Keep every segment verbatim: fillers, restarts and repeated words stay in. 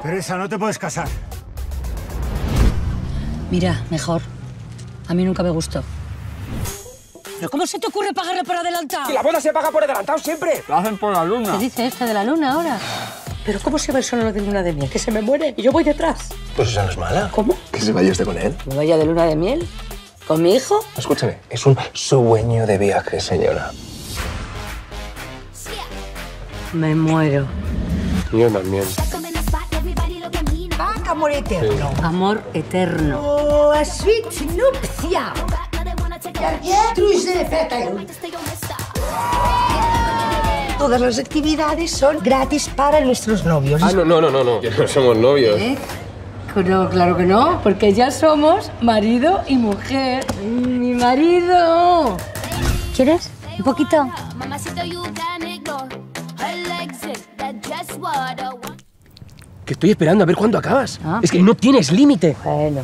Teresa, no te puedes casar. Mira, mejor. A mí nunca me gustó. ¿Pero cómo se te ocurre pagarle por adelantado? ¡Y la boda se paga por adelantado siempre! Lo hacen por la luna. ¿Qué dice este de la luna ahora? ¿Pero cómo se va el solo de luna de miel? ¿Que se me muere y yo voy detrás? Pues esa no es mala. ¿Cómo? Que se vaya usted con él. ¿Me vaya de luna de miel? ¿Con mi hijo? Escúchame, es un sueño de viaje, señora. Me muero. Yo también. Ah, amor eterno. Sí. Amor eterno. Oh, a sweet nupcia. Todas las actividades son gratis para nuestros novios. Ah, no, no, no, no, no. Que no somos novios. ¿Eh? No, claro que no, porque ya somos marido y mujer. ¡Mi marido! ¿Quieres? ¿Un poquito? Que estoy esperando a ver cuándo acabas. ¿Ah? Es que no tienes límite. Bueno.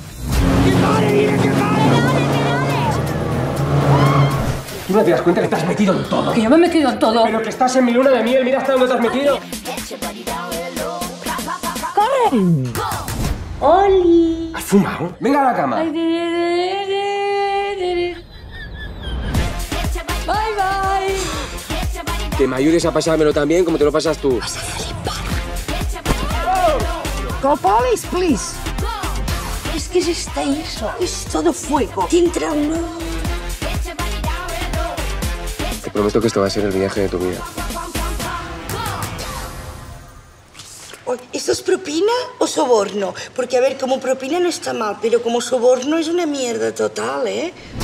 ¿Tú no te das cuenta que te has metido en todo? Que yo me he metido en todo. Pero que estás en mi luna de miel, mira hasta dónde te has metido. ¡Corre! ¡Oli! ¿Has fumado? Venga a la cama. Bye, bye. Que me ayudes a pasármelo también como te lo pasas tú. Go, police, please. Es que es esta eso. Es todo fuego. Te entra uno. Te prometo que esto va a ser el viaje de tu vida. ¿Esto es propina o soborno? Porque, a ver, como propina no está mal, pero como soborno es una mierda total, ¿eh?